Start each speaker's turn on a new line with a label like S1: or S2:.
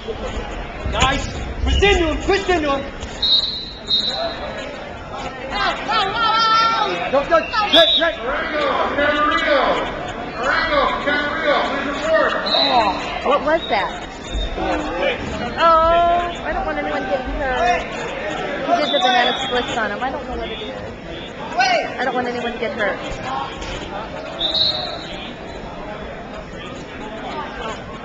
S1: Nice. Twist into him. Twist into him. Go. Great.
S2: Camarillo, please report.
S3: What was that? Oh, I don't want anyone getting hurt. He did the banana splits on him. I don't know what it is. I don't want anyone to get hurt.